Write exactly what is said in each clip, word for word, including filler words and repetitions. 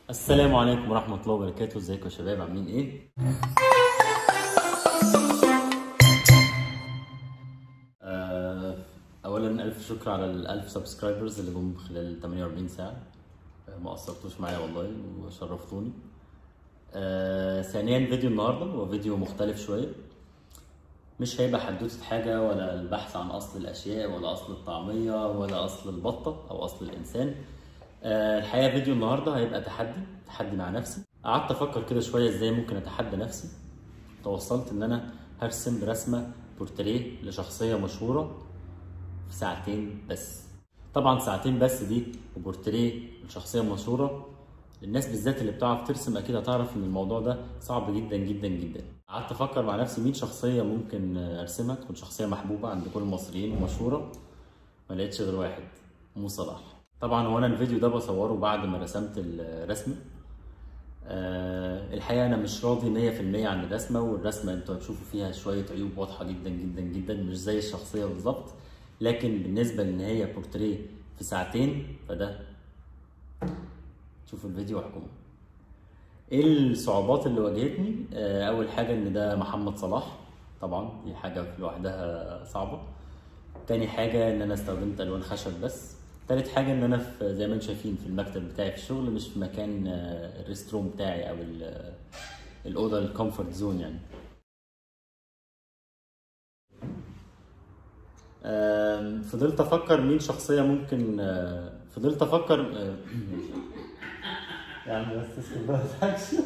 السلام عليكم ورحمة الله وبركاته. ازيكم يا شباب، عاملين ايه؟ آه، اولا الف شكر على الالف سبسكرايبرز اللي جم خلال ثمانية وأربعين ساعة. آه، ما قصرتوش معايا والله وشرفتوني. آه، ثانيا فيديو النهارده هو فيديو مختلف شوية، مش هيبقى حدوتة حاجة ولا البحث عن اصل الاشياء ولا اصل الطعمية ولا اصل البطة او اصل الانسان. أه الحقيقه فيديو النهارده هيبقى تحدي تحدي مع نفسي. قعدت افكر كده شويه ازاي ممكن اتحدى نفسي، توصلت ان انا هرسم برسمه بورتريه لشخصيه مشهوره في ساعتين بس. طبعا ساعتين بس دي وبورتريه لشخصيه مشهوره، الناس بالذات اللي بتعرف ترسم اكيد هتعرف ان الموضوع ده صعب جدا جدا جدا. قعدت افكر مع نفسي مين شخصيه ممكن ارسمها تكون شخصيه محبوبه عند كل المصريين ومشهوره. ما لقيتش غير واحد، مو صلاح. طبعا هو انا الفيديو ده بصوره بعد ما رسمت الرسمه. أه الحقيقه انا مش راضي مية في المية عن الرسمه، والرسمه انتوا هتشوفوا فيها شويه عيوب واضحه جدا جدا جدا، مش زي الشخصيه بالظبط. لكن بالنسبه لان هي بورتريه في ساعتين فده شوفوا الفيديو واحكموا. ايه الصعوبات اللي واجهتني؟ أه اول حاجه ان ده محمد صلاح، طبعا دي حاجه لوحدها صعبه. تاني حاجه ان انا استخدمت الوان خشب بس. تالت حاجة ان انا في زي ما انتم شايفين في المكتب بتاعي في الشغل، مش في مكان الريست روم بتاعي او الأوضة الكومفورت زون يعني. فضلت افكر مين شخصية ممكن، فضلت افكر يعني بس اسكت بقى متضحكش.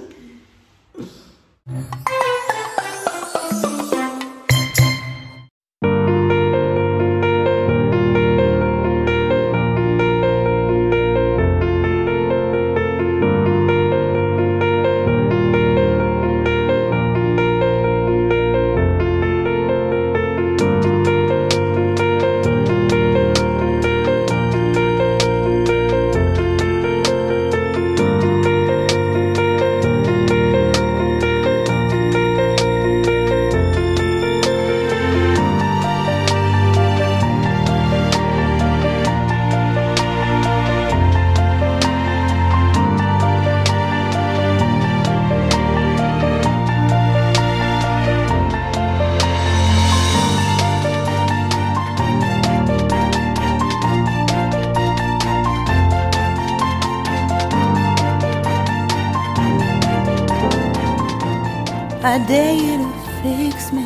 I dare you to fix me.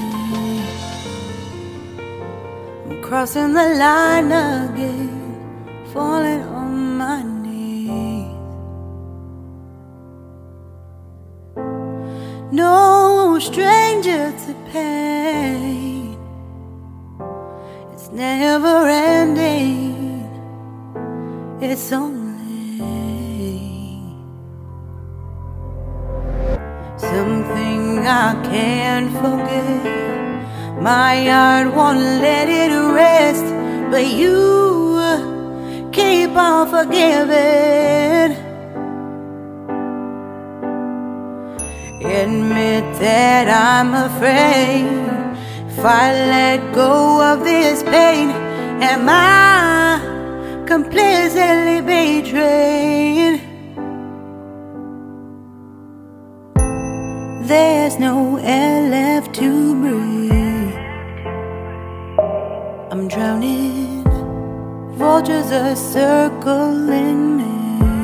I'm crossing the line again, falling on my knees. No stranger to pain, it's never ending, it's only something I can't forget. My heart won't let it rest, but you keep on forgiving. Admit that I'm afraid if I let go of this pain, am I completely betrayed? There's no air left to breathe. I'm drowning, vultures are circling me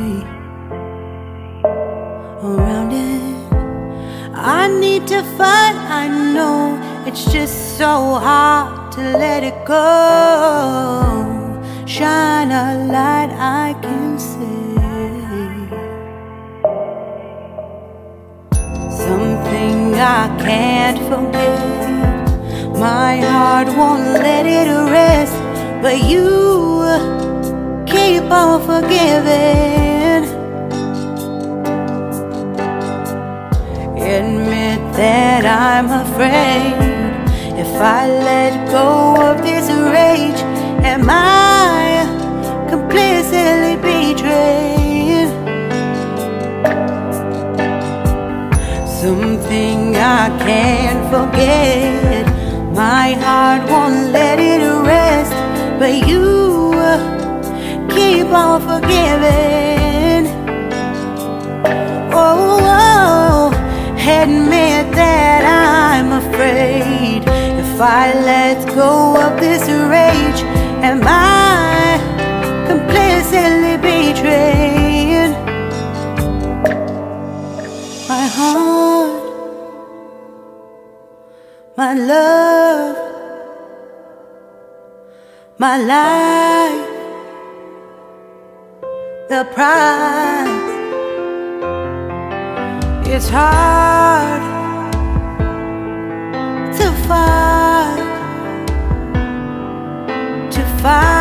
around it. I need to fight, I know it's just so hard to let it go. Shine a light I can see. Something I can't forget. My heart won't let it rest, but you keep on forgiving. Admit that I'm afraid if I let go of this rage, am I completely betrayed? Something I can't forget. My heart won't let it rest, but you keep on forgiving. admit that I'm afraid. If I let go of this rage, am I complicitly betraying my heart, my love, my life? The price, it's hard to fight, to fight.